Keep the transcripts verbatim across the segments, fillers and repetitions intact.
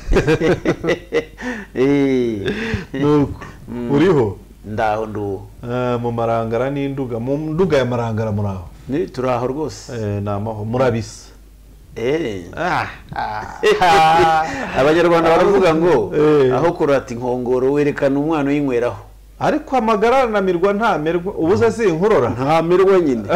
eh nuko uriho ndaho ndu mu marangara n'induga mu nduga ya marangara muraho ni turaho rwose eh namaho murabisa eh ah abanyarwanda baravuga ngo aho kurata inkongoro werekana umwana uyinyweraho ariko amagara namirwa ntamerwa ubuze si inkorora ntamerwa nyine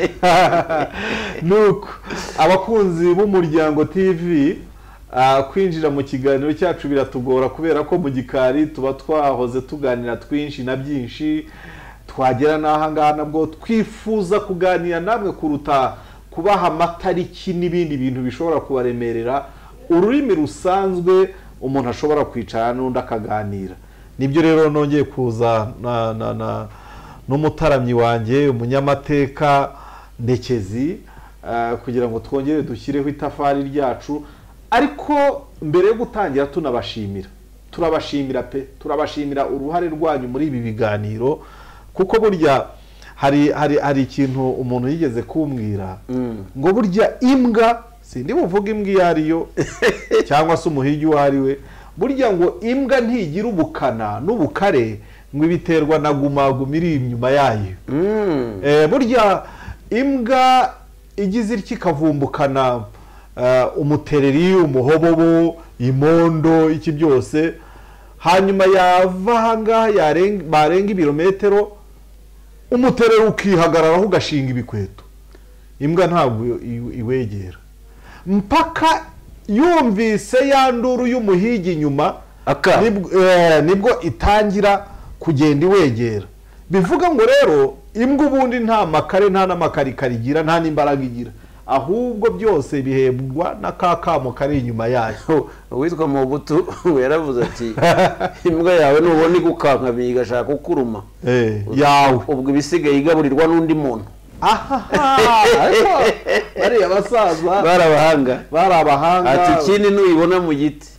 nuko abakunzi b'umuryango T V kwinjira mu kiganiro cyacu biratugora kubera ko mu gikari tuba twahoze tuganira twinshi na byinshi twagera naha ngaha nabwo twifuza kuganira namwe kuruta kubaha amatariki n'ibindi bintu bishobora kubaremerera ururimi rusanzwe umuntu ashobora kwicara n'undi akaganira. Nibyo rero nongeye kuza na na na n'umutaramyi wanjye umunyamateka Ndekezi uh, kugira ngo twongere dushyireho itafari ryacu, ariko mbere yo gutangira tunabashimira turabashimira pe turabashimira uruhare rwanyu muri ibi biganiro, kuko burya hari hari hari ikintu umuntu yigeze kumbwira mm. ngo burya imbwa sindi buvuga imbwa yariyo cyangwa se umuhigi wariwe, burya ngo imbwa ntigira ubukana n'ubukare ngo ibiterwa na gumaguma iri inyuma yayo mm. eh burya imbwa igize iki kavumbukana uh, umutereri umuhobobo imondo iki byose, hanyuma yava hanga yarenga barenga ibirometero umutereri ukihagararaho ugashinga ibikweto, imbwa ntabwo iwegera mpaka yumvise yanduru y'umuhigi nyuma nibwo, eh, nibwo itangira kugenda iwegera. Bivuga ngo rero imbwa ubundi nta makare nta n'amakarikari igira nta n'imbaraga igira, ahubwo byose bihebwa n'akakamo kari inyuma yayo. Witwa Mobutu yaravuze ati imbwa yawe nubona igukanka bigashaka kukuruma eh yawe ubwo ibisigaye igaburirwa n'undi muntu. Aha ariko bari abasaza barabahanga barabahanga ati kindi nuyibona mu giti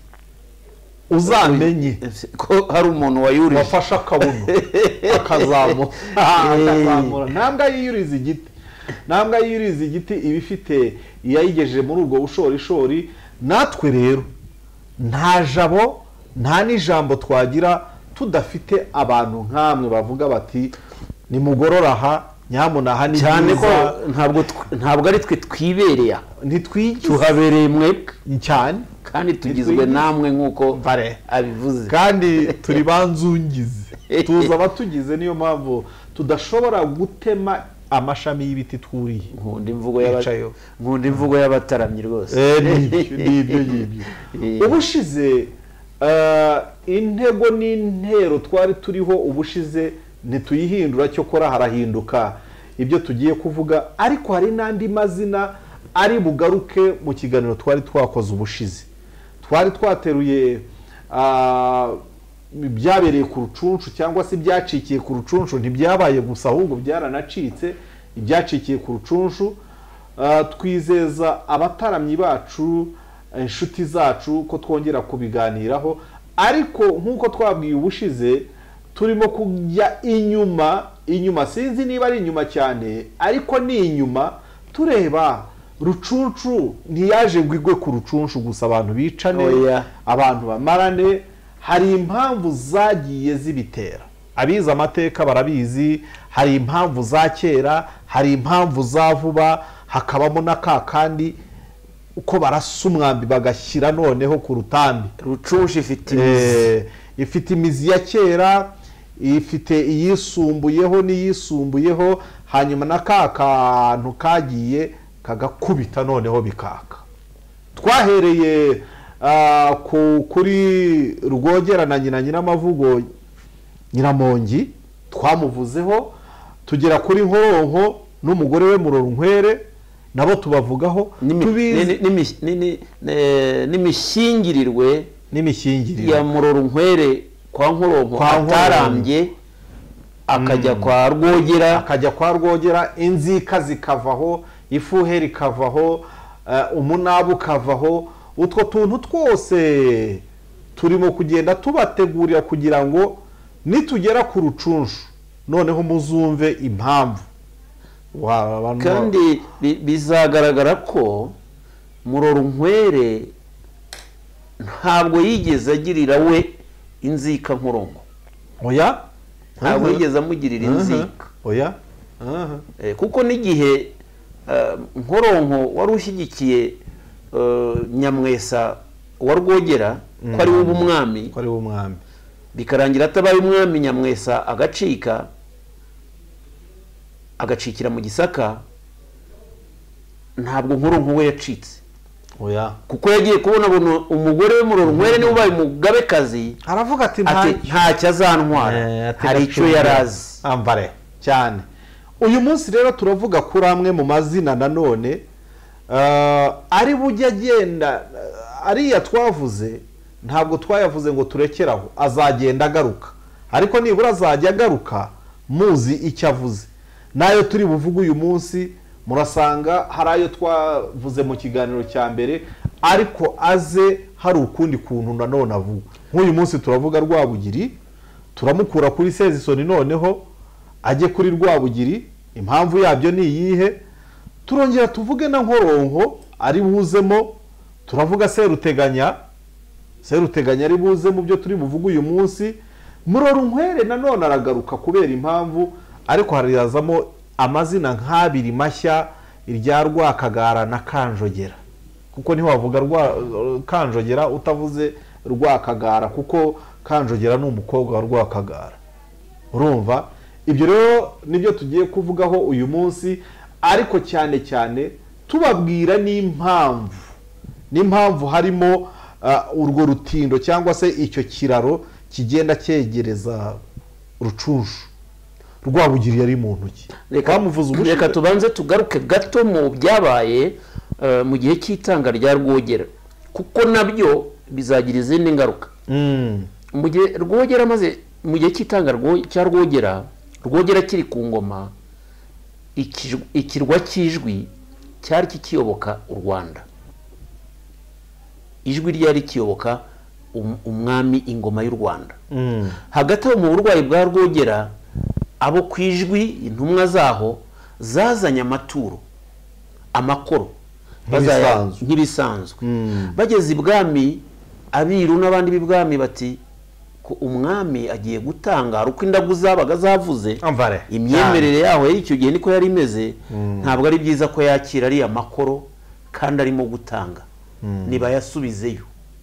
uzamenye ko hari umuntu wayurije wafasha akabuno akazamu akazamura nambwa yiyuriza igiti nambwa yiyuriza igiti ibifite yayigejeje muri ubwo bushorishori. Natwe rero nta jabo nta n'ijambo twagira tudafite abantu nkamwe bavuga bati ni mugororaha nyamunaha ni cyane ko ntabwo ntabwo ari twe twibereye ntitwigize tuhabereye mwe cyane kandi tugizwe namwe nkuko abivuze kandi turi banzungize tuza abatugize, niyo mpamvu tudashobora gutema amashami y'ibiti twuriye. Nkunda imvugo y'abacayo nkunda imvugo y'abataramyi rwose eh nibyo nibyo ubushize intego n'intero twari turiho ubushize ntituyihindura cyo kora harahinduka ibyo tugiye kuvuga, ariko hari n'andi mazina ari bugaruke mu kiganiro twari twakoze ubushize. Twari twateruye byabereye ku rucunshu cyangwa se byacikiye ku rucunshu, ntibyabaye gusa ahubwo byaranacitse ibyacikiye ku rucunshu. Twizeza abataramyi bacu inshuti zacu ko twongera kubiganiraho, ariko nk'uko twabwiye ubushize turimo kujya inyuma inyuma sinzi niba ari inyuma cyane ariko ni inyuma tureba rucunshu ntiyaje gwigwe ku rucunshu gusa abantu bicane Oya. abantu bamarane. Hari impamvu zagiye zibitera, abiza amateka barabizi. Hari impamvu za kera, hari impamvu za vuba, hakabamo n'aka kandi uko barasa umwambi bagashyira noneho ku rutambi. Rucunshu ifite imizi ifite imizi ya kera, ifite iyisumbuyeho n'iyisumbuyeho, hanyuma n'aka kantu kagiye kagakubita noneho bikaka. Twahereye uh, kuri Rwogera na nyina nyiramavugo Nyiramongi twamuvuzeho, tugera kuri Nkoronko n'umugore we Murorunkwere nabo tubavugaho, n'imishingirirwe n'imishingirirwe ya Murorunkwere kwa Nkoronko atarambye akajya kwa Rwogera akajya kwa Rwogera inzika zikavaho, ifuheri ikavaho, uh, umunabu kavaho. Utwo tuntu twose turimo kugenda tubategurira kugira ngo nitugera ku rucunshu noneho muzumve impamvu. Kandi bizagaragara ko Murorunkwere ntabwo yigeze agirira we inzika Nkoronko. Oya ntabwo yigeze amugirira inzika. Oya kuko n'igihe Nkoronko wari ushyigikiye Nyamwesa wa Rwogera ko ari we umwami, ko ari we umwami, bikarangira atabaye umwami Nyamwesa agacika agacikira mu Gisaka, ntabwo Nkoronko we yacitse. Oya kuko yagiye kubona umugore we Murorunkwere niwe ubaye umugabekazi, aravuga ati ntacyo azantwara, hari icyo yarazi ambare cyane. Uyu munsi rero turavuga kuri amwe mu mazina nanone ari bujye agenda, ariya twavuze ntabwo twayavuze ngo turekeraho, azagenda agaruka, ariko nibura azajya agaruka muzi icyo avuze. Nayo turi buvuge uyu munsi murasanga hari ayo twavuze mu kiganiro cya mbere, ariko aze hari ukundi kuntu nanone avuga. Nk'uyu munsi turavuga Rwabugiri, turamukura kuri Sezisoni noneho ajye kuri Rwabugiri, impamvu yabyo ni iyihe. Turongera tuvuge na Nkoronko ari buzemo, turavuga Seruteganya, Seruteganya ari buze mu byo turi buvuge uyu munsi. Murorunkwere nanone aragaruka kubera impamvu, ariko harizamo amazina nk'abiri mashya, irya Rwakagara na Kanjogera, kuko niho wavuga rwa Kanjogera utavuze Rwakagara, kuko Kanjogera ni umukobwa wa Rwakagara. Urumva ibyo rero nibyo tugiye kuvugaho uyu munsi, ariko cyane cyane tubabwira n'impamvu n'impamvu harimo urwo rutindo cyangwa se icyo kiraro kigenda cyegereza Rucunshu. Rwabugiri yari mu ntoki. Reka tubanze tugaruke gato mu byabaye mu gihe cy'itanga rya Rwogera, kuko nabyo bizagira izindi ngaruka. Mu gihe Rwogera maze mu gihe cy'itanga cya Rwogera, Rwogera kiri ku ngoma, ikirwa cy'Ijwi cyari kikiyoboka u Rwanda. Ijwi ryari kiyoboka umwami, ingoma y'u Rwanda. Hagati aho mu burwayi bwa Rwogera, abo ku Ijwi intumwa zaho zazanye amaturo, amakoro nk'ibisanzwe. Bageze ibwami, abiru n'abandi b'ibwami bati ko umwami agiye gutanga, uko indagu zabaga zavuze, imyemerere yaho y'icyo gihe niko yari imeze, ntabwo ari byiza ko yakira ari amakoro kandi arimo gutanga, niba yasubizeyo.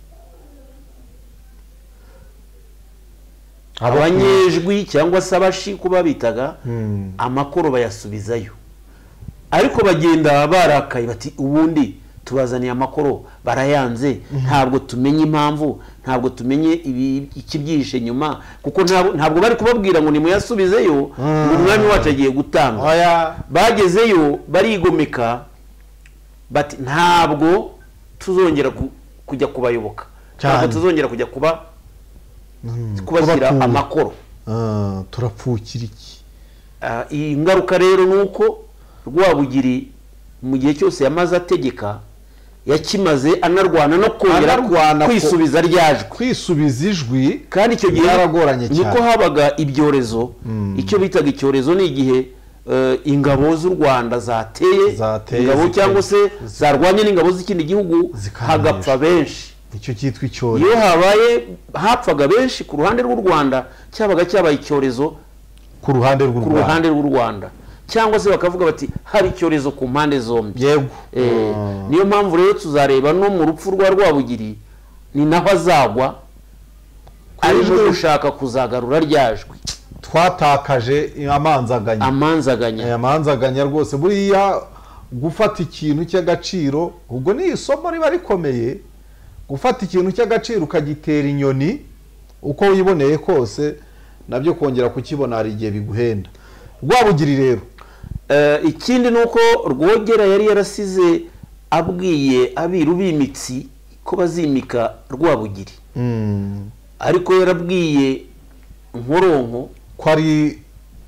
Abanyejwi cyangwa se abashi kuba bitaga, amakoro bayasubizayo, ariko bagenda barakaye bati ubundi tubazaniye amakoro barayanze, ntabwo tumenye impamvu, ntabwo tumenye ikibyihishe nyuma, kuko ntabwo bari kubabwira ngo nimuyasubizeyo ngo umwami wacu agiye gutanga. Bagezeyo barigomeka bati ntabwo tuzongera kujya kubayoboka, ntabwo tuzongera kujya kuba kubashyira amakoro, turapfukira iki. Iyi ngaruka rero ni uko Rwabugiri mu gihe cyose yamaze ategeka, yakimaze anarwana no kongera kwisubiza ryajwe, kwisubiza ijwi, kandi icyo gihe niko habaga ibyorezo. Icyo bitaga icyorezo ni igihe ingabo z'u Rwanda zateye, ingabo cyangwa se zarwanye n'ingabo z'ikindi gihugu, hagapfa benshi. Icyo cyitwa icyorezo. Iyo habaye hapfaga benshi ku ruhande rw'u Rwanda, cyabaga cyabaye icyorezo ku ruhande rw'u Rwanda, ku ruhande rw'u Rwanda, cyangwa se bakavuga bati hari icyorezo ku mpande zombi. Yego. Niyo mpamvu rero tuzareba no mu rupfu rwa Rwabugiri ni naho azagwa, arimo gushaka kuzagarura ryajwe. Twatakaje amanzaganya, amanzaganya amanzaganya rwose. Buriya gufata ikintu cy'agaciro, ubwo ni isomo riba rikomeye, gufata ikintu cy'agaciro ukagitera inyoni uko wiboneye kose, nabyo kongera kukibona hari igihe biguhenda. Rwabugiri rero ikindi nuko Rwogera yari yarasize abwiye abiru b'imitsi ko bazimika Rwabugiri, ariko yarabwiye Nkoronko ko ari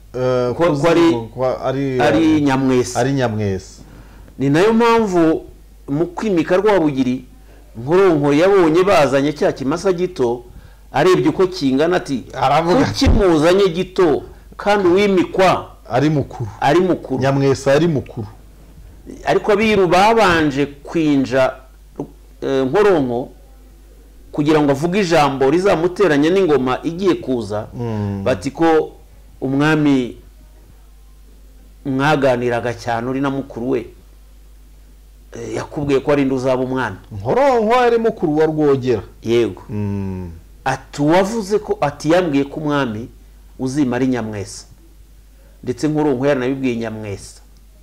ari Nyamwesa, ari Nyamwesa. Ni nayo mpamvu mu kwimika Rwabugiri, Nkoronko yabonye bazanye cya kimasa gito, arebye uko kingana ati kuki muzanye gito kandi wimikwa ari mukuru, ari mukuru. Nyamwesa ari mukuru. Ariko abiru babanje kwinja Nkoronko kugira ngo avuge ijambo rizamuteranya n'ingoma igiye kuza bati ko umwami mwaganiraga cyane uri na mukuru we yakubwiye ko ari nduzaba umwana nkoronko ari mukuru wa Rwogera yego ati wavuze ko ati yambwiye ko umwami uzimara inyamwesa ndetse nkoronko yaranabibwiye Nyamwesa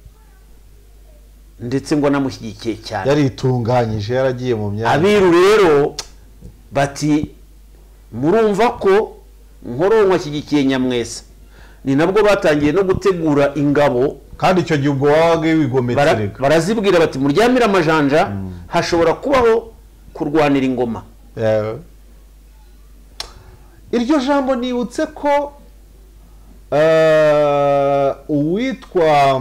ndetse ngo namushyigikiye cyane yari itunganyije yaragiye mu myanya abiru rero bati murumva ko nkoronko ashyigikiye Nyamwesa ni nabwo batangiye no gutegura ingabo kandi icyo gihe ubwo wabaga wigometse barazibwira bati muryamira amajanja hashobora kubaho kurwanira ingoma iryo jambo nibutse ko uwitwa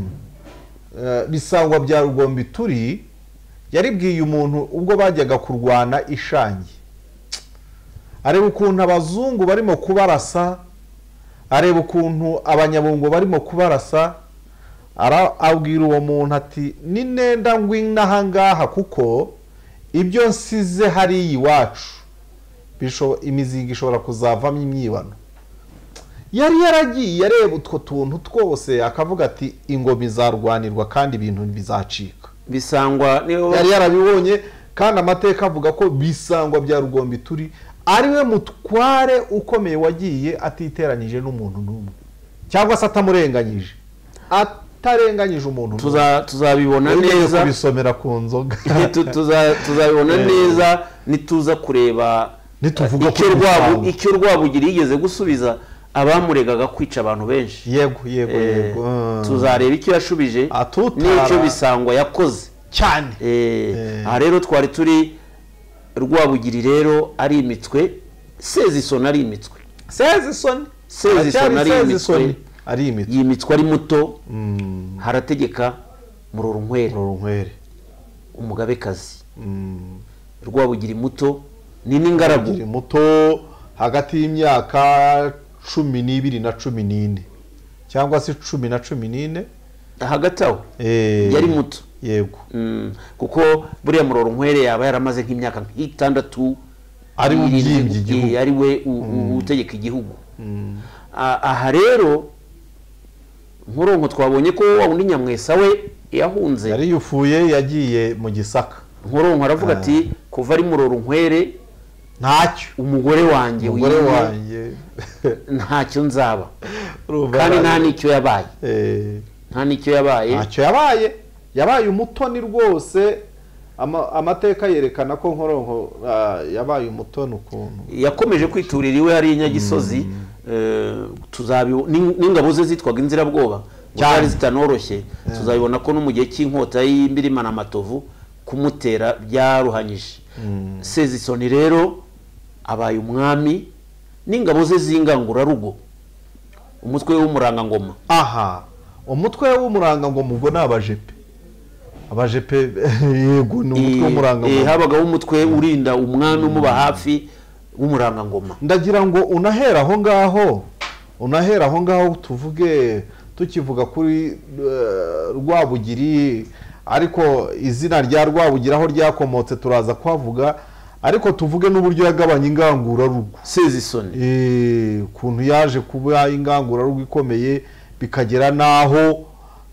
Bisangwa bya Rugombi turi yaribwiye umuntu ubwo bajyaga kurwana ishangi areba ukuntu abazungu barimo kubarasa areba ukuntu abanyabungo barimo kubarasa abwira uwo muntu ati ni nenda ngwinaha ngaha kuko ibyo nsize hari iwacu imizinga ishobora kuzavamo imyibano yari yaragiye areba utwo tuntu twose akavuga ati ingoma izarwanirwa kandi ibintu bizacika Bisangwa yari yarabibonye kandi amateka avuga ko Bisangwa bya Rugombi turi ariwe mutware ukomeye wagiye atiteranije n'umuntu n'umwe cyangwa se atamurenganyije atarenganyije umuntu tuzabibona neza kubisomera ku nzoga tuzabibona neza nituza kureba icyo Rwabugira yigeze gusubiza abamuregaga kwica abantu benshi yego yego yego tuzareba icyo yashubije n'icyo Bisangwa yakoze cyane aha rero twari turi Rwabugiri rero ari imitwe Sezisoni ari imitwe Sezisoni Sezisoni ari imitwe ari imitwe yimitwe ari muto harategeka Murorunkwere umugabekazi Rwabugiri muto ni n'ingaragu muto hagati y'imyaka cumi n'ibiri na cumi n'ine cyangwa se cumi na cumi n'ine hagati aho yari muto yego kuko buriya Murorunkwere yaba yaramaze nk'imyaka nk'itandatu ari ubyimbye igihugu ari we utegeka igihugu aha rero nkoronko twabonye ko wa undi Nyamwesa we yahunze yari yufuye yagiye mu Gisaka nkoronko aravuga ati kuva ari Murorunkwere ntacyo umugore wanjye umugore wanjye ntacyo nzaba kandi nta nicyo yabaye nta nicyo yabaye ntacyo yabaye yabaye umutoni rwose amateka yerekana ko nkoronko yabaye umutoni ukuntu yakomeje kwiturira iwe hari Nyagisozi n'ingabo ze zitwaga inzirabwoba cyari zitanoroshye tuzabibona ko no mu gihe cy'inkota y'Imbirima na Matovu kumutera byaruhanyije Sezisoni rero abaye umwami n'ingabo ze z'ingangurarugo umutwe w'umurangangoma aha umutwe w'umurangangoma ubwo nabajepe abajepe yego ni umutwe w'umurangangoma habagaho umutwe urinda umwami umuba hafi w'umurangangoma ndagira ngo unahera aho ngaho unahera aho ngaho tuvuge tukivuga kuri Rwabugiri ariko izina rya Rwabugira aho ryakomotse turaza kwavuga ariko tuvuge n'uburyo yagabanya ingangurarugo Sezisoni eh kuntu yaje kuba ingangurarugo ikomeye bikagera naho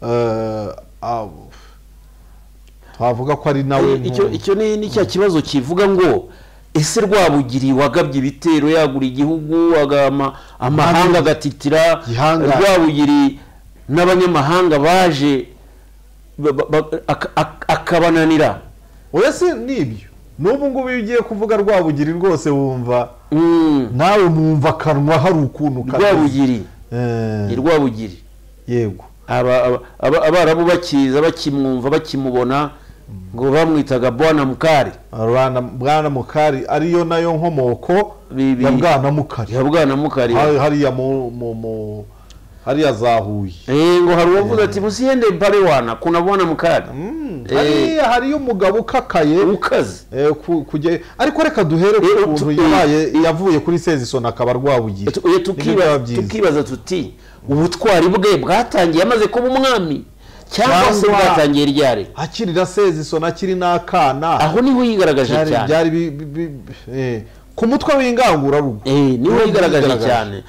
twavuga ko ari nawe icyo icyo ni cya kibazo kivuga ngo ese Rwabugiri wagabye ibitero yagura igihugu agama amahanga agatitira Rwabugiri n'abanyamahanga baje akabananira wese nibyo n'ubu ngubu ugiye kuvuga Rwabugiri rwose wumva nawe mwumva kanwa hari ukuntu Rwabugiri ni Rwabugiri yego abarabu bakiza bakimwumva bakimubona ngo bamwitaga Bwana Mukari Bwana Mukari ariyo nayo nkomoko ya Bwana Mukari ya Bwana Mukari hariya mu hariya zahuye eh ngo hari uwavuze ati musiyende mpare wana kuna Bwana Mukari hariya hariyo umugabo ukakaye ukaze kujye ariko reka duhere ku kuntu yabaye yavuye kuri Sezisoni akaba Rwabugira tukibaza tukibaza tuti ubutwari bwe bwatangiye amaze kuba umwami cyangwa se bwatangiye ryari akirira Sezisoni akiri n'akana aho niho yigaragaje cyane byari ku mutwe w'ingangura rugo eh niho yigaragaje cyane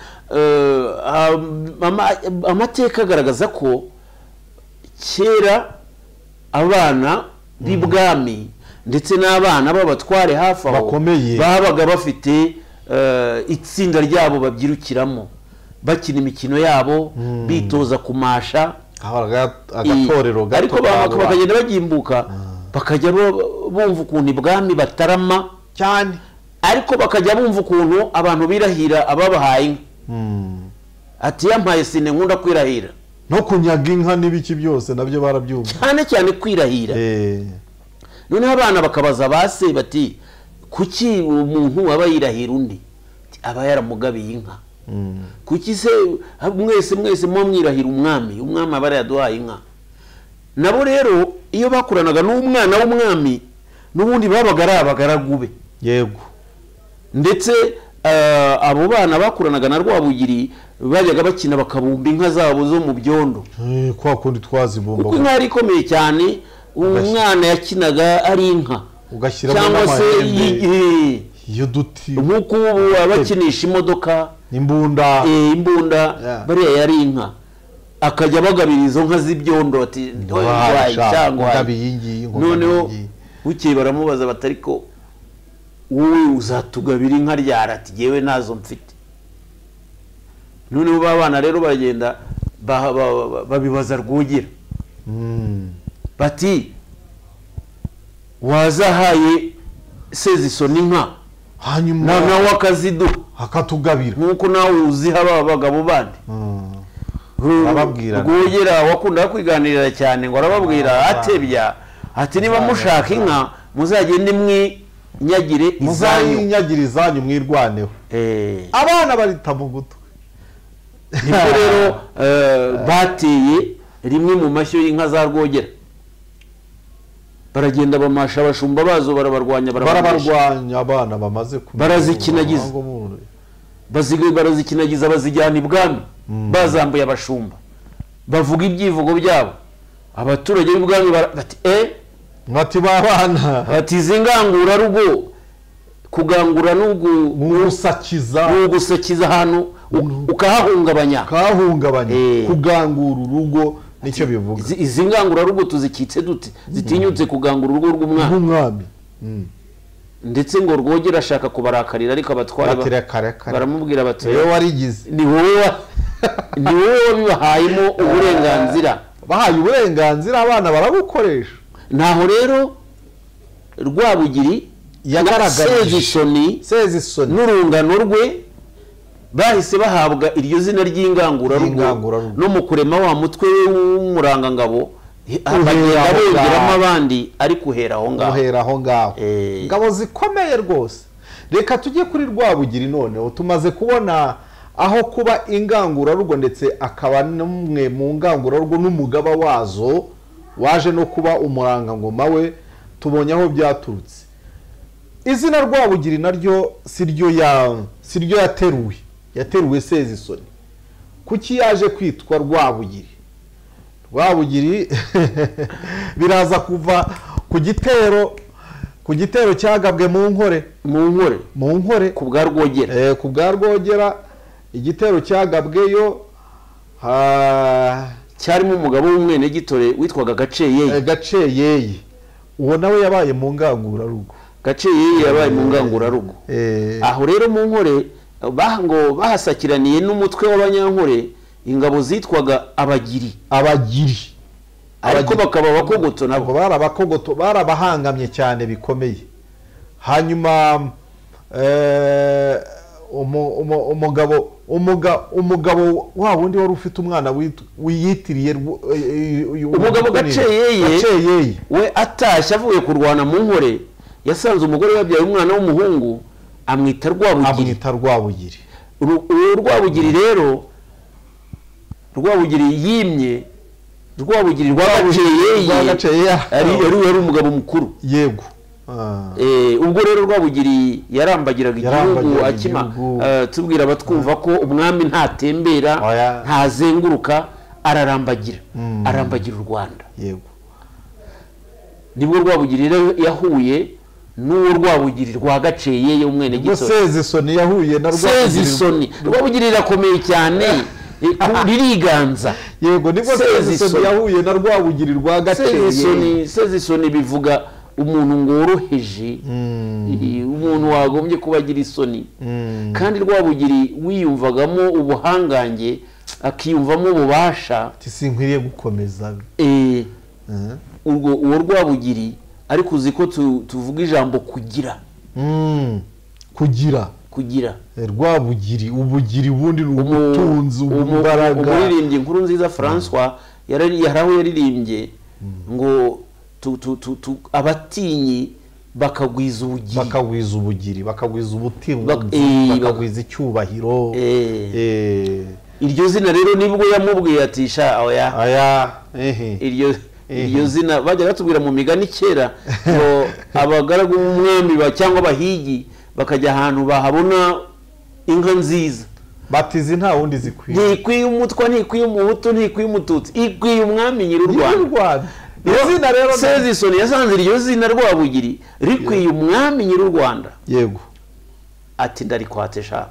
amateka agaragaza ko kera abana b'ibwami ndetse n'abana b'abatware hafi aho babaga bafite itsinda ryabo babyirukiramo bakina imikino yabo bitoza kumasha agatorero gato ariko bakagenda bagimbuka bakajya bumva ukuntu ibwami batarama cyane ariko bakajya bumva ukuntu abantu birahira ababahaye ati yampaye sine nkunda kwirahira no kunyaga inka n'ibiki byose nabyo barabyumva cyane cyane kwirahira noneho abana bakabaza base bati kuki umuntu aba yirahira undi aba yaramugabiye inka kuki se mwese mwese mo mwirahira umwami umwami aba yaduhaye inka nabo rero iyo bakuranaga n'umwana w'umwami n'ubundi babaga ari abagaragube yego ndetse abo bana bakuranaga na Rwabugiri bajyaga bakina bakabumba inka zabo zo mu byondo kwa kundi twazibumba kuko inka yari ikomeye cyane umwana yakinaga ari inka ugashyiramo n'amahembe y'uduti nk'uko ubu abakinisha imodoka imbunda imbunda bariya yari inka akajya bagabira izo nka z'ibyondo ati cyangwa noneho bukeye baramubaza batari ko wowe uzatugabira inka ryara ati yewe nazo mfite noneho babana rero bagenda babibaza Rwogera bati wazahaye Sezisoni inka hanyuma nawe akazidu akatugabira nkuko nawe uziha aba bagabo bandi arababwira Rwogera wakunda kwiganirira cyane ngo arababwira atebya ati niba mushaka inka muzagende mwi nyagire izanyu nyagire izanyu mwirwaneho eh abana barita mu gutwe niko rero bateye rimwe mu mashyo y'inka za Rwogera baragenda bamasha abashumba bazo barabarwanya barabarwanya abana bamaze barazikinagiza bazigaye barazikinagiza bazijyana ibwami bazambuye abashumba bavuga ibyivugo byabo abaturage b'ibwami bati eh Mati babana ati zingangura rugo kugangura nugu musakiza nugusakiza hano ukahahungabanya kahungabanya kugangura urugo nicyo bivuga izingangura rugo tuzikitse dute zitinyutse kugangura urugo rw'umwami umwami ndetse ngo Rwogera ashaka kubarakarira ariko abatwara baramubwira bati wewe warigize ni wowe ni wowe bibahayemo uburenganzira bahaye uburenganzira abana barabukoresha naho rero Rwabugiri yagaragaje Sezisoni Sezisoni n'urungano rwe bahise bahabwa iryo zina ry'ingangura rugo no mu kurema wa mutwe w'umurangangabo abagenda bongeramo abandi ari kuhera aho ngaho kuhera aho ngaho ngabo zikomeye rwose reka tujye kuri Rwabugiri noneho tumaze kubona aho kuba ingangura rugo ndetse akaba n'umwe mu ngangura rugo n'umugaba wazo waje no kuba umurangangoma we tubonye aho byaturutse izina Rwabugiri naryo siryo ya siryo yateruwe yateruwe Sezisoni kuki yaje kwitwa Rwabugiri Rwabugiri biraza kuva ku gitero ku gitero cyagabwe mu nkore mu nkore mu nkore ku bwa Rwogera eh ku bwa Rwogera igitero cyagabweyo ha cyarimo umugabo w'umwene gitore witwaga Gaceyeye Gaceyeye uwo nawe yabaye mu ngangura rugo Gaceyeye yabaye mu ngangura rugo aho rero mu nkore bahango bahasakiraniye n'umutwe w'abanyankore ingabo zitwaga abagiri abagiri ariko bakaba abakogoto nabo barabakogoto barabahangamye cyane bikomeye hanyuma eh umugabo umugabo wa wundi wari ufite umwana wiyitiriye umugabo Gaceyeye we atashye avuye kurwana mu nkore yasanze umugore wabyaye umwana w'umuhungu amwita Rwabugiri amwita Rwabugiri Rwabugiri rero Rwabugiri yimye Rwabugiri Rwagaceyeye ari ari umugabo mukuru yego eh ubwo rero Rwabugiri yarambagiraga igihugu akima tubwira abatwumva ko umwami ntatembera ntazenguruka ararambagira arambagira u Rwanda yego nibwo Rwabugiri yahuye n'uwo Rwabugiri rwagaceye ye umwene gito Sezisoni yahuye na Rwabugiri Sezisoni Rwabugiri rakomeye cyane ririganza yego nibwo Sezisoni yahuye na Rwabugiri rwagaceye Sezisoni Sezisoni bivuga umuntu ngoroheje umuntu wagombye kubagira isoni kandi Rwabugiri wiyumvagamo ubuhangange akiyumvamo ububasha tisinkwiriye gukomeza eh urwo uwo Rwabugiri ariko uzi ko tuvuga ijambo kugira kugira kugira Rwabugiri ubugiri bundi ubutunzi ububaraga umuririmbyi nkuru nziza François yarari yaraho yaririmbye ngo abatinyi bakagwiza ubugiri bakagwiza ubugiri bakagwiza ubutimba bakagwiza icyubahiro eh iryo zina rero nibwo yamubwiye ati sha oya aya ehe iryo iryo zina bajya batubwira mu migani kera ngo abagaragu b'umwami cyangwa abahigi bakajya ahantu bahabona inka nziza batizi nta wundi zikwiye ntikwiye umutwa ntikwiye umuhutu ntikwiye umututsi ikwiye umwami nyiri u Rwanda izina rero Sezisoni yasanze iryo zina Rwabugiri rikwiye umwami nyiri u Rwanda yego ati ndarikwatesha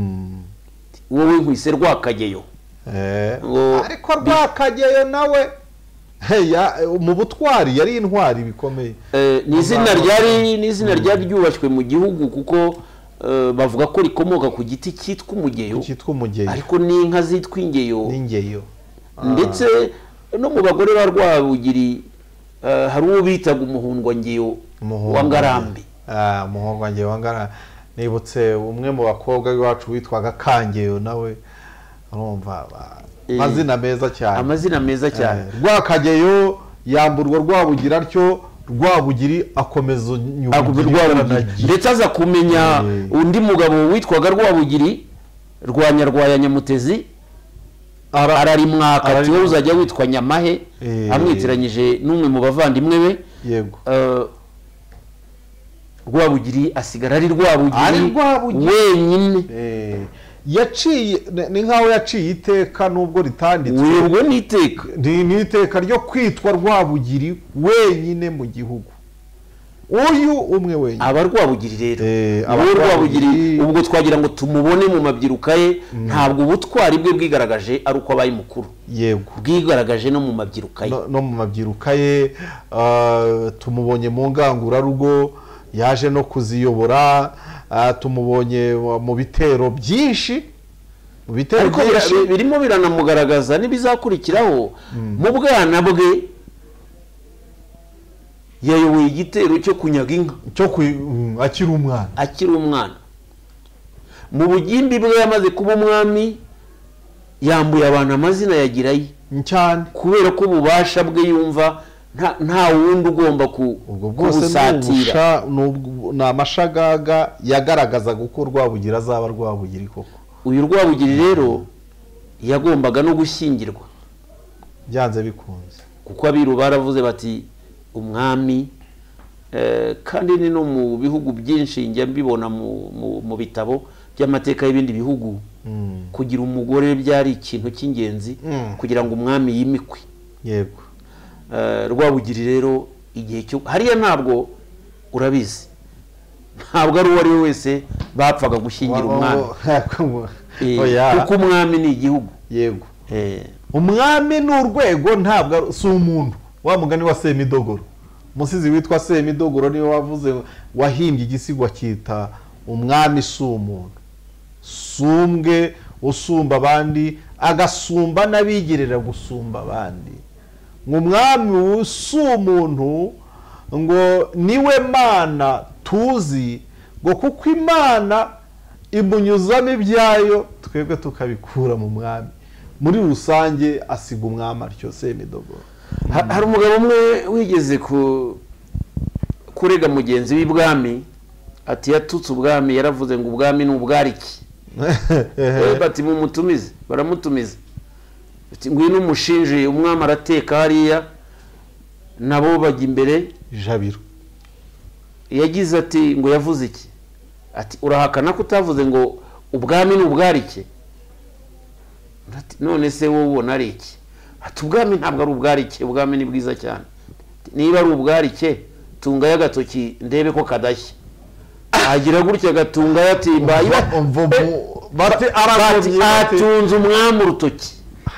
wowe nkwise Rwakageyo eh ariko Rwakageyo nawe heya mu butwari yari intwari bikomeye eh ni izina ryari ni izina ryari ryubashywe mu gihugu kuko bavuga ko rikomoka ku giti cyitwa umugeyo cyitwa umugeyo ariko n'inka zitwa ingeyo n'ingeyo ndetse no mu bagore ba Rwabugiri hari uwo bitaga umuhundwa ngeyo wa Ngarambe ah umuhundwa ngeyo wa Ngarambe nibutse umwe mu bakobwa b'iwacu witwaga Kangeyo nawe urumva amazina meza cyane amazina meza cyane Rwakageyo yamburwa Rwabugira atyo Rwabugiri akomeza Rwabugiri ndetse aza kumenya undi mugabo witwaga Rwabugiri Rwanyarwaya Nyamutezi ararimwaka ati wowe uzajya witwa Nyamahe amwitiranyije n'umwe mu bavandimwe be yego Rwabugiri asigara ari Rwabugiri wenyine yaciye ni nkaho yaciye iteka nubwo ritanditswe ubwo ni iteka ni iteka ryo kwitwa Rwabugiri wenyine mu gihugu uyu umwe wenyine aba Rwabugiri rero aba Rwabugiri ubwo twagira ngo tumubone mu mabyiruka ye ntabwo ubutwari bwe bwigaragaje ari uko abaye mukuru yego bwigaragaje no mu mabyiruka ye no mu mabyiruka ye tumubonye mu ngangurarugo yaje no kuziyobora tumubonye mu bitero byinshi mu bitero byinshi birimo biranamugaragaza nibizakurikiraho mu bwana bwe yayoboye igitero cyo kunyaga inka cyo akiri umwana akiri umwana mu bugimbi bwe yamaze kuba umwami yambuye abantu amazina yagiraye cyane kubera ko ububasha bwe yumva nta wundi ugomba kubusatira ni amashagaga yagaragazaga uko Rwabugira azaba Rwabugiri koko uyu Rwabugiri rero yagombaga no gushyingirwa byanze bikunze kuko abiru baravuze bati umwami kandi ni no mu bihugu byinshi njya mbibona mu bitabo by'amateka y'ibindi bihugu kugira umugore byari ikintu cy'ingenzi kugira ngo umwami yimikwe yego Rwabugiri rero igihe cyo hariya ntabwo urabizi ntabwo ari uwo ari we wese bapfaga gushyingira umwami kuko umwami ni igihugu yego umwami ni urwego ntabwo si umuntu wa mugani wa Semidogoro umusizi witwa Semidogoro niwe wavuze wahimbye igisigo cyita umwami si umuntu sumbwe usumba abandi agasumba n'abigirira gusumba abandi umwami si umuntu ngo niwe Mana tuzi ngo kuko Imana imunyuzamo ibyayo twebwe tukabikura mu mwami muri rusange asiga umwami atyo Semidogoro hari umugabo umwe wigeze kurega mugenzi w'ibwami ati yatutse ubwami yaravuze ngo ubwami ni ubwariki bati mumutumize baramutumiza ngwino umushinje umwami arateka hariya nabo bajya imbere jabiro yagize ati ngo yavuze iki ati urahakana ko utavuze ngo ubwami ni ubwarike none se wowe ubona ari iki ati ubwami ntabwo ari ubwarike, ubwami ni bwiza cyane, niba ari ubwarike tunga y'agatoki ndebe ko kadashya. Agira gutya gatunga yatimba bati atunze umwami urutoki.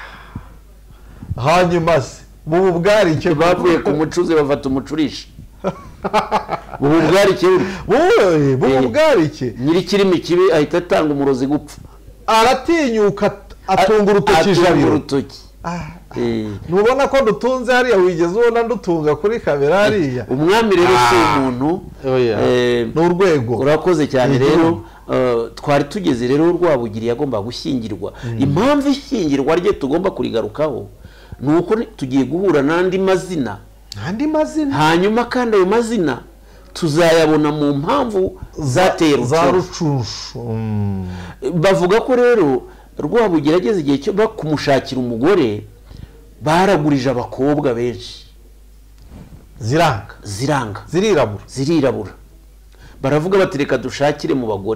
Hanyuma se mu bwarike bavuye ku mucuzi bafata umucurisha. Mu bwarike wowe mu bwarike nyiri kirimi kibi ahita atanga umurozi gupfa. Aratinyuka atunga urutoki jabiro. Nubona ko dutunze hariya wigeze ubona ndutunga kuri kamera hariya. Umwami rero si umuntu n'urwego. Urakoze cyane rero twari tugeze rero Rwabugiri yagomba gushyingirwa. Impamvu ishyingirwa rye tugomba kurigarukaho nuko tugiye guhura n'andi mazina. Andi mazina hanyuma kandi ayo mazina tuzayabona mu mpamvu zateye za rucunshu. Bavuga ko rero Rwabugiri ageze igihe cyo bakumushakira umugore baragurije abakobwa benshi ziranga ziranga zirirabura zirirabura baravuga bati reka dushakire mu bagore.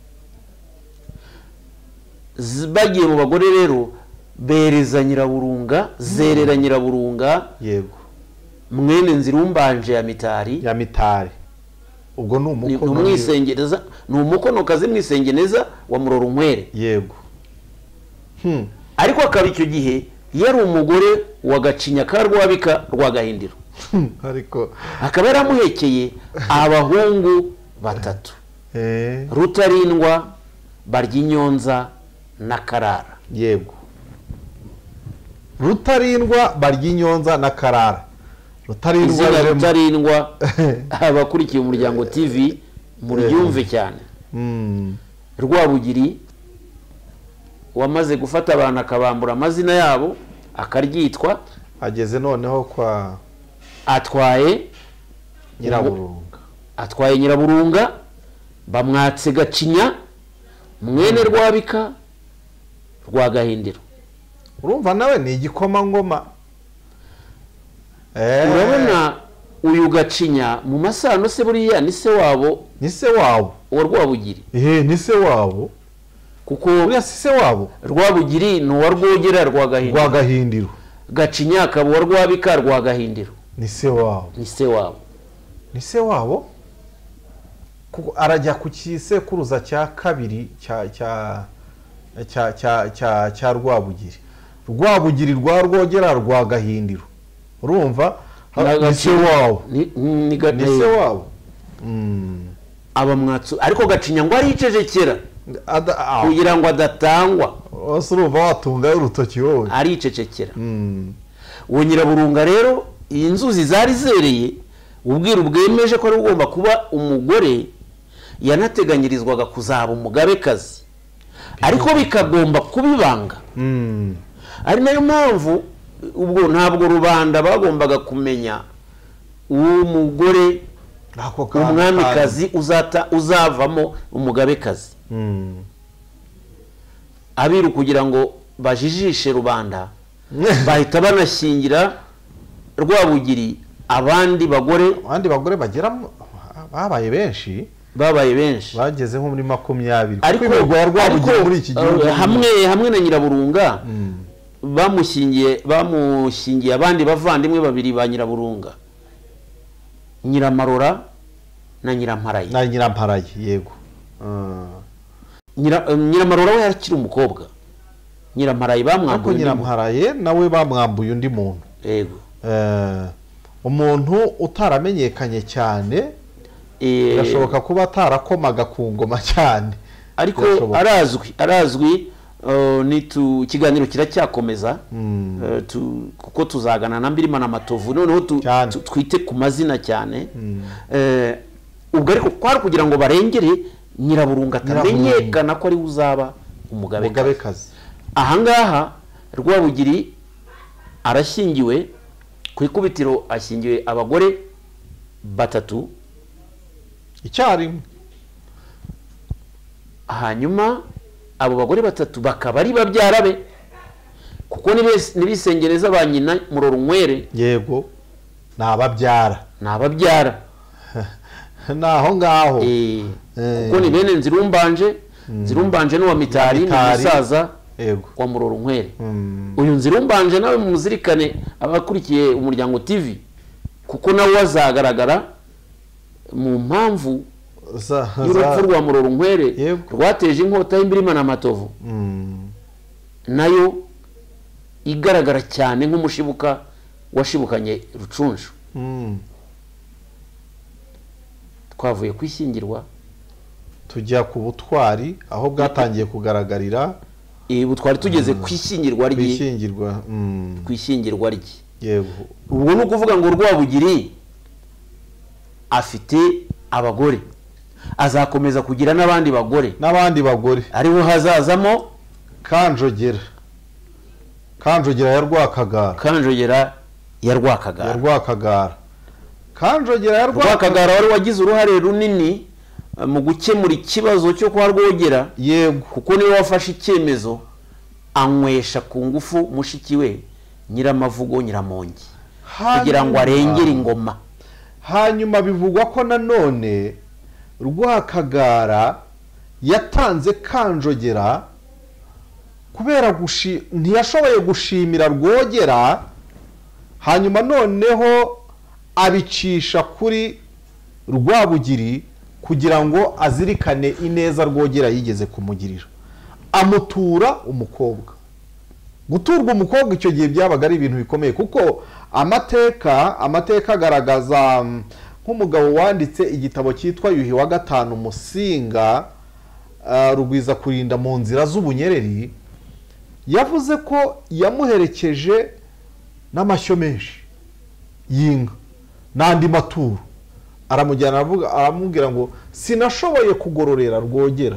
Bagiye mu bagore rero bereza Nyiraburunga, zerera Nyiraburunga, yego mwene Nzirumbanje ya Mitari ya Mitari. Ubwo ni umukono umwisengereza, ni umukono kazi mwisengeneza wa Murorunkwere, yego. Hmm. Ariko akaba icyo gihe yari umugore wa Gacinya ka Rwabika rwa Gahindiro. Ariko akaba yaramuhekeye abahungu batatu, eh Rutarindwa, Baryinyonza na Karara, yego. Rutarindwa, Baryinyonza na Karara. Rutarindwa Rutarindwa abakurikiye Umuryango T V muryumve cyane. Mm. Rwabugiri wamaze gufata abantu akabambura amazina yabo akaryitwa, ageze noneho kwa atwaye Nyiraburunga. Atwaye Nyiraburunga bamwatse Gacinya mwene Rwabika rwa Gahindiro. Urumva nawe ni igikoma ngoma. Eh urabona uyu Gacinya mu masano se buriya ni se wabo, ni se wabo wa Rwabugiri. Eh ni se wabo kuko uriya si se wabo. Rwabugiri ni wa Rwogera rwa Gahindiro, rwa Gahindiro. Gacinya akaba wa Rwabika rwa Gahindiro, ni se wabo ni se wabo ni se wabo kuko arajya ku kisekuruza cya kabiri cya cya cya cya cya cya Rwabugiri. Rwabugiri rwa Rwogera rwa Gahindiro. Urumva ni se wabo ni se wabo. Mm. Abamwatsu ariko Gacinya ngo aricecekera kugira ngo adatangwa. Ose urumva watunga urutoki wowe aricecekera. Mm. Uwo Nyiraburunga rero iyi nzuzi zari zereye ubwiru bwemeje ko ari ugomba kuba umugore yanateganyirizwaga kuzaba umugabekazi, ariko bikagomba kubibanga. Mm. Ari nayo mpamvu ubwo ntabwo rubanda bagombaga kumenya uwo mugore umwamikazi uzata uzavamo umugabekazi. Mm. Abiru kugira ngo bajijishe rubanda bahita banashingira Rwabugiri abandi bagore abandi bagore bagera babaye benshi babaye benshi bageze nko muri makumyabiri. Ariko muri iki gihugu hamwe hamwe na Nyiraburunga bamushingiye bamushingiye abandi bavandimwe babiri ba Nyiraburunga, Nyiramarora na Nyiramparaye na Nyiramparaye, yego. Nyiramarora we yarakiri umukobwa, Nyiramparaye bamwambuye, Nyiramparaye nawe bamwambuye undi muntu, yego. Eh umuntu utaramenyekanye cyane, birashoboka kuba atarakomaga ku ngoma cyane, ariko arazwi arazwi. Ni tu ikiganiro kiracyakomeza kuko tuzagana na Mbirima na Matovu noneho twite ku mazina cyane. Ubwo ariko kwari kugira ngo barengere Nyiraburunga atamenyekana ko ari uzaba umugabekazi. Ahangaha Rwabugiri arashingiwe ku ikubitiro, ashingiwe abagore batatu icyarimwe. Hanyuma abo bagore batatu bakaba ari babyara be kuko nibisengereza ba nyina Murorunkwere, yego. Nababyara nababyara naho ngaho eh kuko ni bene Nzirumbanje. Nzirumbanje no wa Mitari n'umusaza yego wa Murorunkwere uyu nzirumbanje nawe muzirikane abakurikiye Umuryango T V kuko nawe wazagaragara mu mpamvu y'urupfu rwa Murorunkwere rwateje inkota y'imbirima na matovu nayo igaragara cyane nk'umushibuka washibukanye Rucunshu. Twavuye kwishyingirwa tujya ku butwari aho bwatangiye kugaragarira ubutwari tugeze kwishyingirwa rye kwishyingirwa kwishyingirwa rye yego ubwo no kuvuga ngo Rwabugiri afite abagore azakomeza kugira n'abandi bagore n'abandi bagore ariho hazazamo Kanjogera Kanjogera ya Rwakagara Kanjogera ya Rwakagara ya Rwakagara Kanjogera ya Rwakagara wari wagize uruhare runini mu gukemura ikibazo cyo kwa Rwogera yego kuko niwe wafashe icyemezo anywesha ku ngufu mushiki we Nyiramavugo Nyiramongi kugira ngo arengere ingoma. Hanyuma bivugwa ko nanone Rwakagara yatanze Kanjogera kubera gushi ntiyashoboye gushimira Rwogera, hanyuma noneho abicisha kuri Rwabugiri kugira ngo azirikane ineza Rwogera yigeze kumugirira, amutura umukobwa. Guturwa umukobwa icyo gihe byabaga ari ibintu bikomeye kuko amateka amateka agaragaza nk'umugabo wanditse igitabo cyitwa Yuhi wa gatanu Musinga rugwiza kurinda mu nzira z'ubunyereri, yavuze ko yamuherekeje n'amashyo menshi y'inka n'andi maturo, aramujyana avuga aramubwira ngo sinashoboye kugororera Rwogera,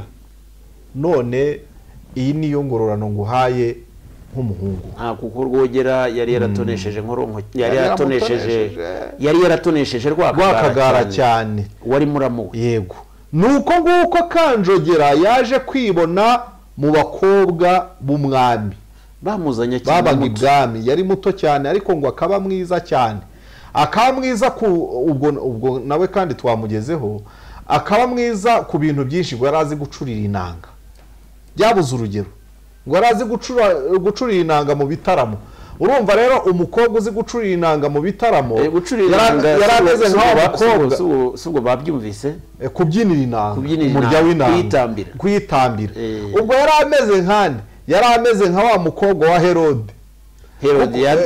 none iyi niyo ngororano nguhaye nk'umuhungu. Nta kuko Rwogera yari yaratonesheje nkoronko yari yaratonesheje yari yaratonesheje Rwakagara cyane wari muramu. Yego nuko nguko Kanjogera yaje kwibona mu bakobwa b'umwami bamuzanye cyane babaga ibwami, yari muto cyane ariko ngo akaba mwiza cyane, akaba mwiza ku ubwo ubwo nawe kandi twamugezeho, akaba mwiza ku bintu byinshi, ngo yarazi gucurira inanga byabuze urugero, ngo yarazi gucura gucurira inanga mu bitaramo. Urumva rero umukobwa uzi gucurira inanga mu bitaramo yarameze nk'abakobwa subwo babyumvise kubyinira inanga umurya w'inanga kwitambira. Ubwo yarameze nkande yarameze nka wa mukobwa wa Herode Herodian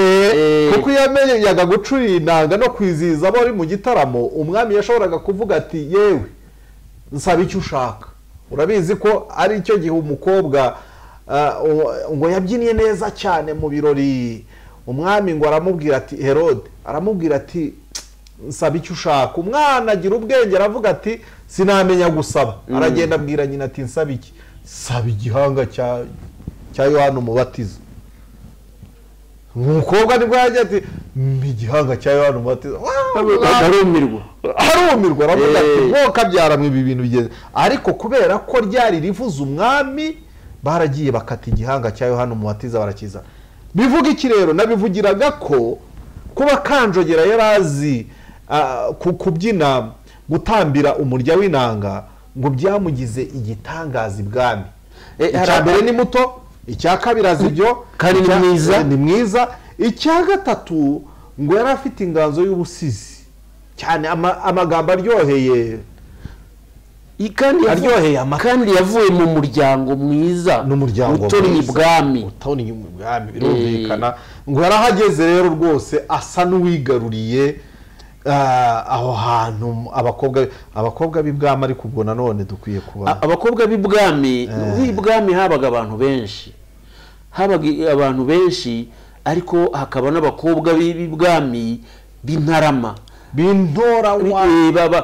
kuko yamenye yaga gucurira inanga no kwizihiza abo ari mu gitaramo. Umwami yashoboraga kuvuga ati yewe nsaba icyo ushaka. Urabizi ko ari icyo gihe umukobwa ngo yabyiniye neza cyane mu birori, umwami ngo aramubwira ati Herode aramubwira ati nsaba icyo ushaka. Umwana agira ubwenge aravuga ati sinamenya gusaba, aragenda abwira nyina ati nsaba iki? Saba igihanga cya cya Yohana Umubatiza. Umukobwa nibwo yagiye ati igihanga cya Yohana Umubatiza, arumirwa arumirwa aravuga ati mwoka byaramwe ibi bintu bigeze. Ariko kubera ko ryari rivuze umwami baragiye bakata igihanga cya Yohana Umubatiza barakiza. Bivuga iki rero? Nabivugiraga ko kuba Kanjogera yarazi kubyina gutambira umurya w'inanga ngo byamugize igitangaza ibwami. Icya mbere ni muto, icya kabiri azi ibyo kandi ni mwiza ni mwiza, icya gatatu ngo yari afite inganzo y'ubusizi cyane, amagambo aryoheye kandi aryoheye kandi yavuye mu muryango mwiza utoni ibwami utoni ibwami birumvikana. Ngo yarahageze rero rwose asa n'uwigaruriye aho hantu abakobwa abakobwa b'ibwami. Ariko ubwo nanone dukwiye kuba abakobwa b'ibwami b'ibwami habaga abantu benshi habaga abantu benshi ariko hakaba n'abakobwa b'ibwami b'intarama b'intora baba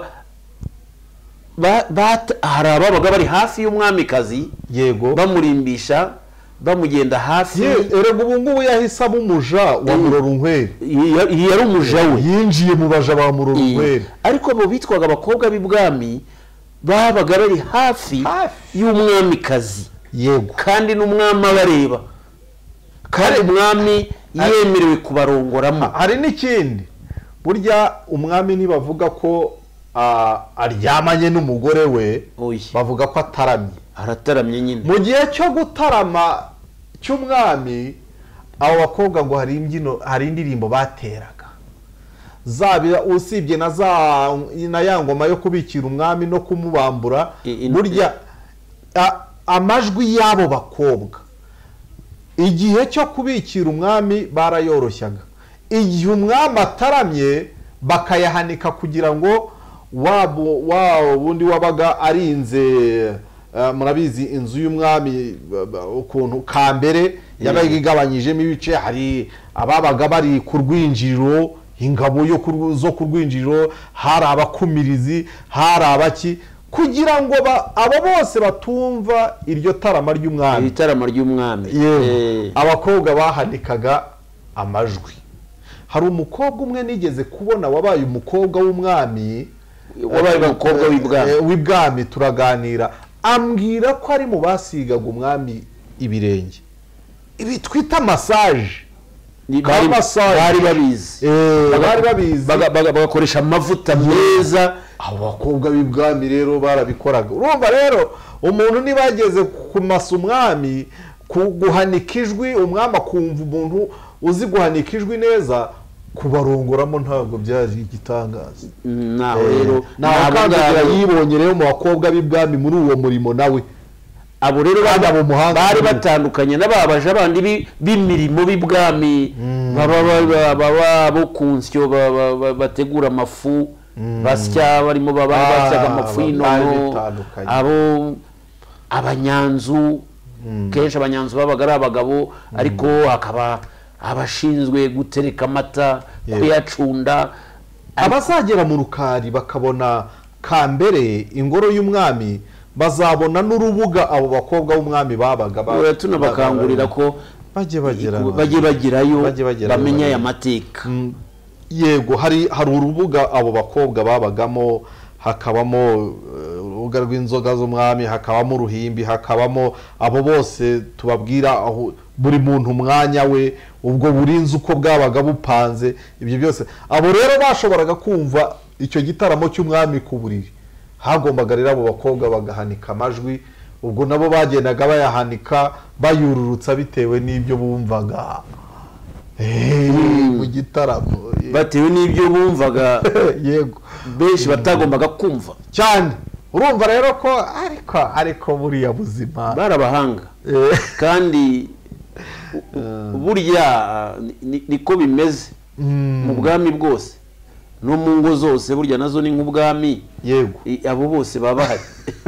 hari ababaga bari hafi y'umwamikazi yego bamurimbisha bamugenda hafi. Erega ubu ngubu yahise aba umuja wa Murorunkwere, yari umuja we yinjiye mu baja ba Murorunkwere. Ariko abo bitwaga abakobwa b'ibwami babaga bari hafi y'umwamikazi yego, kandi n'umwami abareba kandi umwami yemerewe kubarongoramo. Hari n'ikindi, burya umwami ntibavuga ko aryamanye n'umugore we, bavuga ko ataramye arataramye nyine mu gihe cyo gutarama cy'umwami abo bakobwa ngo hari imbyino hari indirimbo bateraga zabira usibye na za na ya ngoma yo kubikira umwami no kumubambura burya amajwi y'abo bakobwa igihe cyo kubikira umwami barayoroshyaga igihe umwami ataramye bakayahanika kugira ngo wabo wabo bundi wabaga arinze murabizi inzu y'umwami ukuntu kambere yabaga igabanyijemo ibice hari ababaga bari ku rwinjiriro ingabo yo zo ku rwinjiriro hari abakumirizi hari abaki kugira ngo abo bose batumva iryo tarama ry'umwami itarama ry'umwami abakobwa bahanikaga amajwi hari umukobwa umwe nigeze kubona wabaye umukobwa w'umwami wabaye umukobwa w'ibwami w'ibwami turaganira ambwira ko ari mu basigaga umwami ibirenge ibi twita massage bari babizi bari babizi bagakoresha amavuta meza abo bakobwa b'ibwami rero barabikoraga urumva rero umuntu nibageze kumasa umwami guhanika ijwi umwami akumva umuntu uzi guhanika ijwi neza kubarongoramo ntabwo byari igitangaza naho rero ntabwo yibonye rero mu bakobwa b'ibwami muri uwo murimo nawe abo rero bari batandukanye n'ababaje abandi b'imirimo b'ibwami baba bo ku nsyo bategura amafu basya barimo basyaga amafu y'inono abo abanyanzu kenshi abanyanzu babaga ari abagabo ariko hakaba abashinzwe gutereka amata kuyacunda abazagera mu rukari bakabona kambere ingoro y'umwami bazabona n'urubuga abo bakobwa b'umwami babaga tunabakangurira ko bajye bagera bajye bagirayo bamenye aya mateka yego hari hari urubuga abo bakobwa babagamo hakabamo urubuga rw'inzoga z'umwami hakabamo uruhimbi hakabamo abo bose tubabwira aho buri muntu umwanya we ubwo burinzi uko bwabaga bupanze ibyo byose abo rero bashoboraga kumva icyo gitaramo cy'umwami ku buriri hagombaga rero abo bakobwa bagahanika amajwi ubwo nabo bagendaga bayahanika bayururutsa bitewe n'ibyo bumvaga mu gitaramo batewe n'ibyo bumvaga yego benshi batagombaga kumva cyane urumva rero ko ariko ariko buriya buzima barabahanga kandi burya niko bimeze mu bwami bwose no mu ngo zose burya nazo ni nk'ubwami yego abo bose baba bahari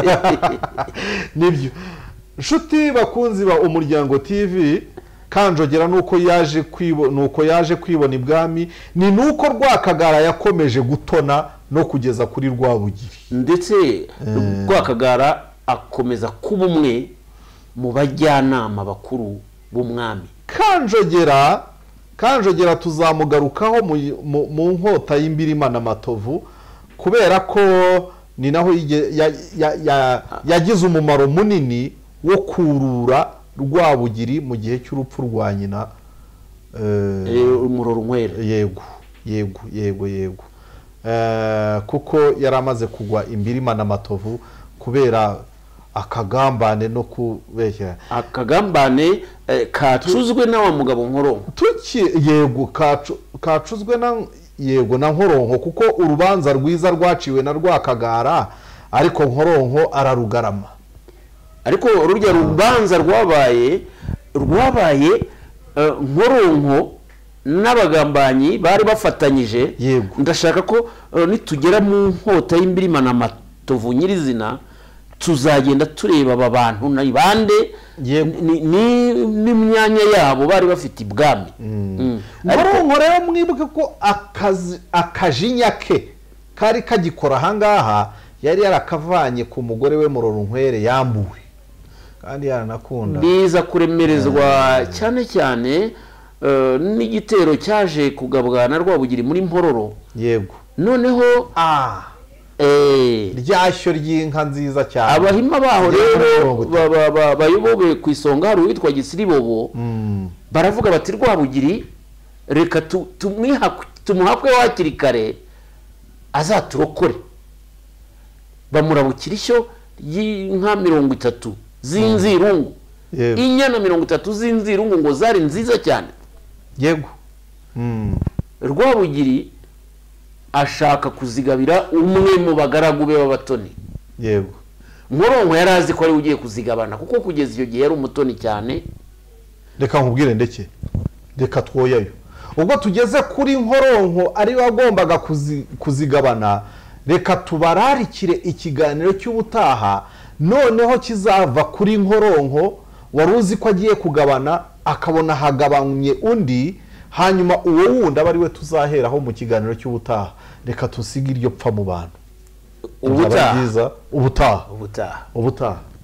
nibyo nshuti bakunzi ba Umuryango T V kanjogera nuko yaje kwibona nuko yaje kwibona ibwami ni nuko Rwakagara yakomeje gutona no kugeza kuri Rwabugiri ndetse Rwakagara akomeza kuba umwe mu bajyanama bakuru b'umwami kanjogera kanjogera tuzamugarukaho mu nkota y'imbirima na matovu kubera ko ni naho yagize umumaro munini wo kurura Rwabugiri mu gihe cy'urupfu rwa nyina Umurorunkwere yego yego yego yego kuko yari amaze kugwa imbirima na matovu kubera akagambane no kubeshya akagambane kacuzwe na wa mugabo Nkoronko tuki yego kacuzwe na yego na Nkoronko kuko urubanza rwiza rwaciwe na Rwakagara ariko Nkoronko ararugarama ariko urujya rubanza rwabaye rwabaye Nkoronko n'abagambanyi bari bafatanyije yego ndashaka ko nitugera mu nkota y'imbirima na matovu nyirizina tuzagenda tureba aba bantu na bande n'imyanya yabo bari bafite ibwami Nkoronko rero mwibuke ko akajinya ke kari kagikora ahangaha yari yarakavanye ku mugore we Murorunkwere yambuwe kandi yaranakunda biza kuremerezwa cyane cyane n'igitero cyaje kugabwa na Rwabugiri muri Mpororo yego noneho ah eh ryashyo ry'inka nziza cyane abahima baho rero bayobowe ku isonga hari witwa Gisiribobo baravuga bati Rwabugiri reka tumuhakwe wakiri kare azaturokore bamurabukira ishyo y'inka mirongo itatu z'inzirungu inyana mirongo itatu z'inzirungu ngo zari nziza cyane yego Rwabugiri ashaka kuzigabira umwe mu bagaragu be b'abatoni yego Nkoronko yari azi ko ari ugiye kuzigabana kuko kugeza iyo gihe yari umutoni cyane reka nkubwire ndeke reka twoyayo ubwo tugeze kuri Nkoronko ari wagombaga kuzigabana reka tubararikire ikiganiro cy'ubutaha noneho kizava kuri Nkoronko wari uzi ko agiye kugabana akabona hagabanye undi hanyuma uwo wundi aba ari we tuzaheraho mu kiganiro cy'ubutaha reka tusige iryo pfa mu bantu ubutaha ubutaha ubutaha ubutaha